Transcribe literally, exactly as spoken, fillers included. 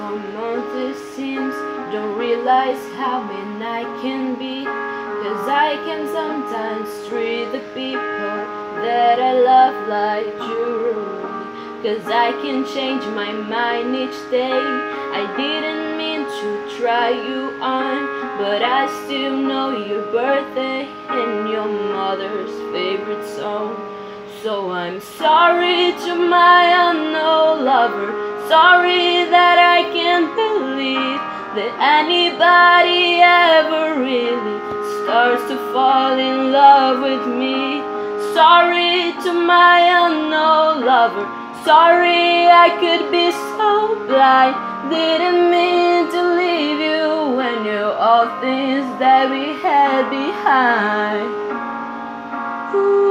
some months it seems, don't realize how mean I can be. Cause I can sometimes treat the people that I love like jewelry. Cause I can change my mind each day. I didn't mean to try you on, but I still know your birthday and your mother's favorite song. So I'm sorry to my unknown lover, sorry that I can't believe that anybody ever really starts to fall in love with me. Sorry to my unknown lover, sorry I could be so blind. Didn't mean to leave you when you're all things that we had behind. Ooh.